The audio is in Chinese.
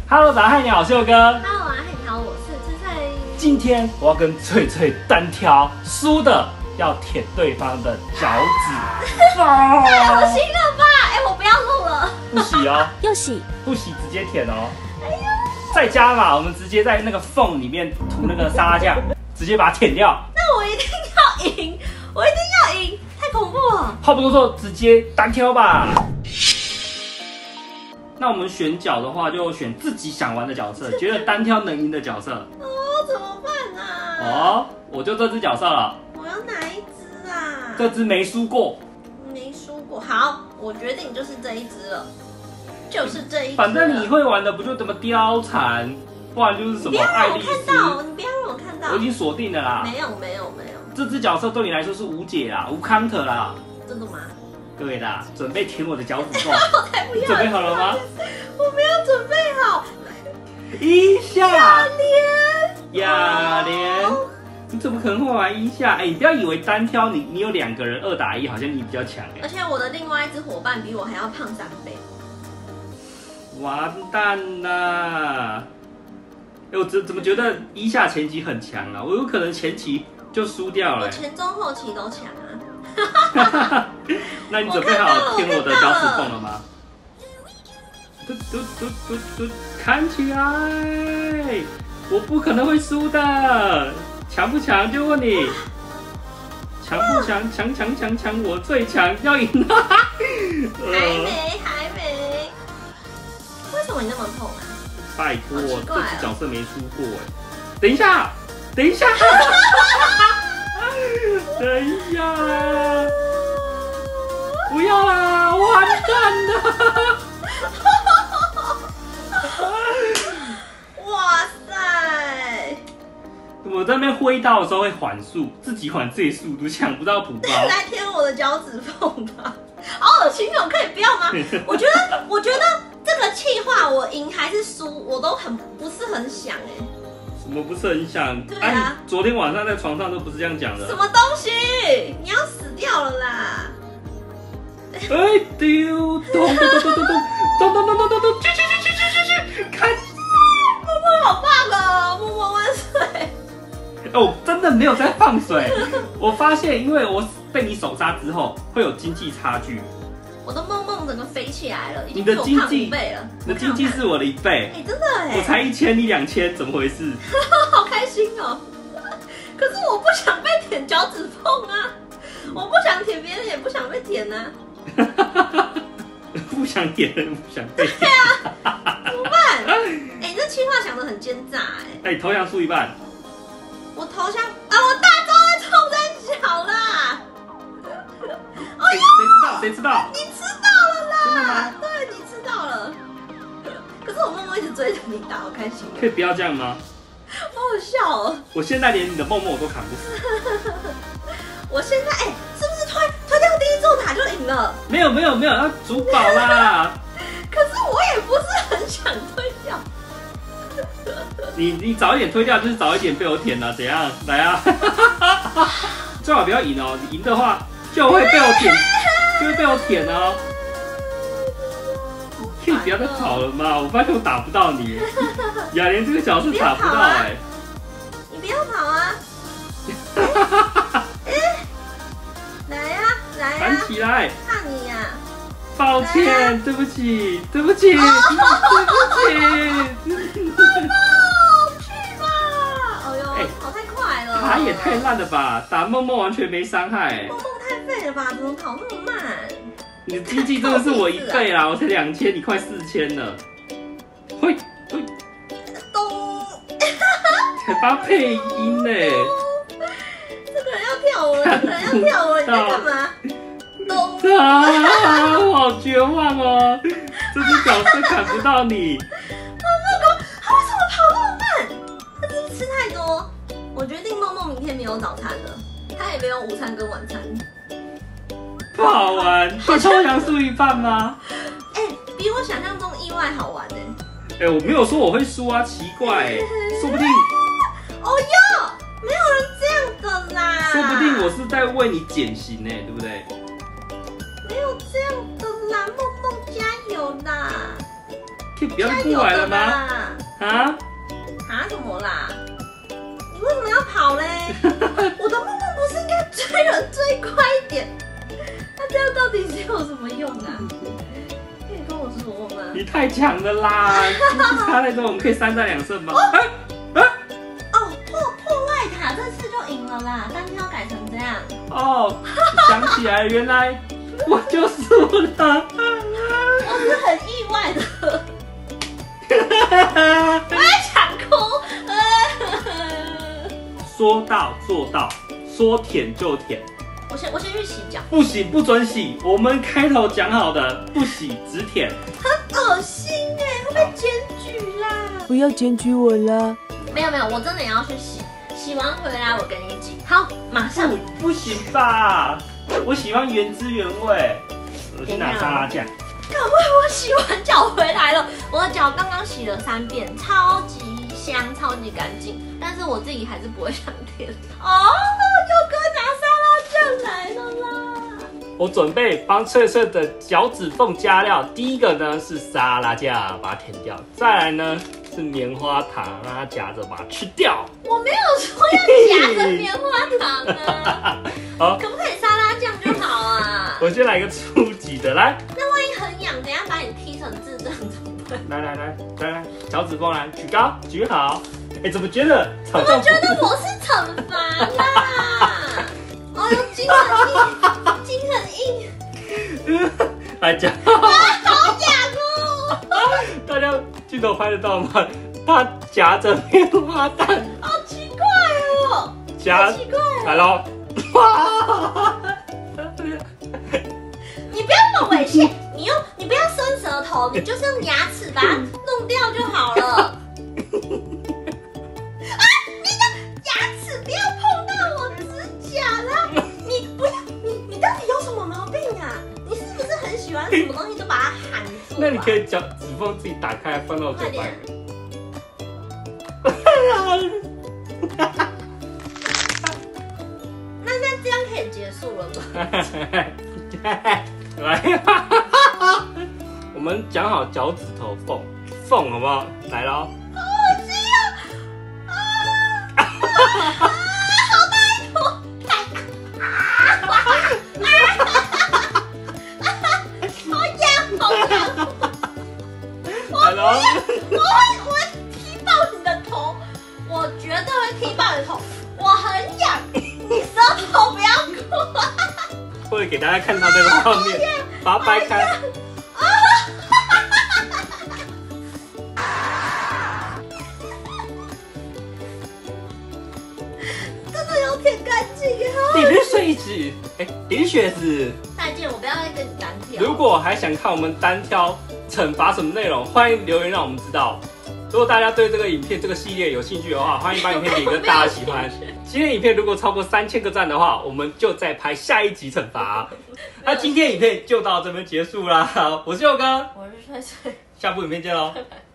Hello， 大家好，你好，我是佑哥。 Hello， 啊，你好，我是翠翠。 今天我要跟翠翠单挑，输的要舔对方的脚趾。 太恶心了吧！我不要录了。 不洗哦， 又洗， 不洗直接舔哦。在家嘛，我们直接在那个缝里面涂那个沙拉酱，直接把它舔掉。 那我一定要赢，我一定要赢，太恐怖了。 话不多说，直接单挑吧。那我们选角的话，就选自己想玩的角色，觉得单挑能赢的角色。 哦，怎么办啊？ 哦，我就这只角色了。 我要哪一只啊？ 这只没输过。 没输过。好，我决定就是这一只了，就是这一只。 反正你会玩的不就怎么貂蝉，不然就是什么爱丽丝。 你不要让我看到。 我已经锁定了啦。 没有。 这只角色对你来说是无解啦，无 counter 啦。 真的吗？ 对啦，准备舔我的脚趾头。 我才不要！ 准备好了吗？ 我没有准备好。 一下。 雅莲。 你怎么可能会玩一下？你不要以为单挑你有2个人2打1，好像你比较强而且我的另外一只伙伴比我还要胖3倍。 完蛋啦！我怎么觉得一下前期很强啊？我有可能前期就输掉了。 我前中后期都强啊。 那你准备好舔我的脚趾缝了吗？嘟，看起来我不可能会输的。强不强就问你，强不强？强，我最强，要赢了。 还没。为什么你那么痛啊？ 拜托， 这只角色没输过哎。等一下。等一下啦！不要啦！完蛋了！ 哇塞！ 我在那边挥刀的时候会缓速，自己缓自己速度，抢不到补包。 来舔我的脚趾缝吧！好恶心哦，可以不要吗？我觉得这个气话我赢还是输，我都不是很想哎。 什么不是很想？ 对啊， 昨天晚上在床上都不是这样讲的。 什么东西？你要死掉了啦！ 哎丢！咚！去！看！ 默默好棒哦！默默万岁！ 哦，真的没有在放水。我发现，因为我被你手杀之后，会有经济差距。 我的梦整个飞起来了，已你经比我胖的经济 5倍了。 你的经济是我的1倍。 真的哎！ 我才1000，你2000，怎么回事？ 好开心哦！可是我不想被舔脚趾缝啊！我不想舔别人，也不想被舔啊！ 不想舔人，不想被舔。 对啊，怎么办？你这气话想得很奸诈哎！ 投降输一半。 我投降啊！我大招在冲三小啦！ 谁知道？ 你知道了啦！ 真的吗？ 对，你知道了。可是我梦梦一直追着你打，好开心。 可以不要这样吗？ 好好笑哦！ 我现在连你的梦梦我都砍不死。 我现在是不是推掉第一座塔就赢了？ 没有，要主宝啦。 可是我也不是很想推掉。 你早一点推掉，就是早一点被我舔了，怎样？来啊！最好不要赢哦，你赢的话就会被我舔，哦。可以不要再跑了吗？我发现我打不到你，雅莲这个角色打不到哎。 你不要跑啊！来呀！ 弹起来！ 怕你呀！ 抱歉，对不起。去吧！哎呦，跑太快了！ 他也太烂了吧！打梦梦完全没伤害。 梦梦太废了吧？怎么跑那么慢？ 你的经济真的是我1倍啦！我才2000，你快4000了。会， 咚！ 才发配音呢。 这个人要跳舞，你在干嘛？咚！ 我好绝望哦！这只角色砍不到你。 他为什么跑那么慢？他是不是吃太多？我决定梦梦明天没有早餐了，他也没有午餐跟晚餐。 不好玩，会抽奖输一半吗？ 比我想象中意外好玩我没有说我会输啊，奇怪说不定。 哦哟，没有人这样的啦。 说不定我是在为你减刑对不对？ 没有这样的啦，梦梦加油啦！ 可以不要过来了吗？ 啊？ 什么啦？你为什么要跑嘞？我的木木不是应该追人追快一点？那这样到底是有什么用啊？可以跟我说吗？ 你太强了啦！差太多，我们可以3战2胜吗？ 哦，破外塔这次就赢了啦，单挑改成这样。 哦，想起来，原来我就输了。 我是很意外的。我要想哭。 说到做到，说舔就舔。 我先去洗脚。 不洗，不准洗。我们开头讲好的，不洗只舔。 很恶心哎，会被检举啦！ 不要检举我啦！ 没有，我真的也要去洗。洗完回来我跟你挤。好，马上。 不行吧？我喜欢原汁原味。我去拿沙拉酱。 各位，我洗完脚回来了，我的脚刚刚洗了3遍，超级香，超级干净。但是我自己还是不会想舔。哦，佑哥拿沙拉酱来了啦！ 我准备帮翠翠的脚趾缝加料，第一个呢是沙拉酱，把它舔掉；再来呢是棉花糖，让它夹着把它吃掉。 我没有说要夹着棉花糖啊， 好， 可不可以沙拉酱就好啊？ 我先来一个初级的，来。 那万一很痒，等一下把你踢成智障怎么办？ 来，脚趾缝来，举高，举好。哎，怎么觉得？ 我觉得我是惩罚啦。哦哟，筋很硬。 来讲。 好痒哦！ 大家镜头拍得到吗？他夹着棉花糖， 好奇怪哦。 夹， 奇怪。 来喽！ 你不要那么猥亵，你不要伸舌头，你就是用牙齿把它弄掉就好了。啊！你的牙齿不要碰到我指甲啦！你不要，你到底有什么毛病啊？你是不是很喜欢什么东西都把它含住？ 那你可以脚趾缝自己打开放到嘴巴里。 那这样可以结束了吗？ 来，我们讲好脚趾头缝好不好？来喽！ 好恶心啊！好大一坨！好痒！ 来喽！ 我会踢爆你的头，我绝对会踢爆你的头。我很痒，你舌头不要哭。 会给大家看到这个画面，把它掰开。 真的有舔干净耶！ 里面睡纸，点血子。 再见，我不要再跟你单挑。 如果还想看我们单挑惩罚什么内容，欢迎留言让我们知道。如果大家对这个影片这个系列有兴趣的话，欢迎把影片点个大喜欢。今天影片如果超过3000个赞的话，我们就再拍下一集惩罚。那今天影片就到这边结束啦，我是佑哥， 我是翠翠， 下部影片见喽。 拜拜。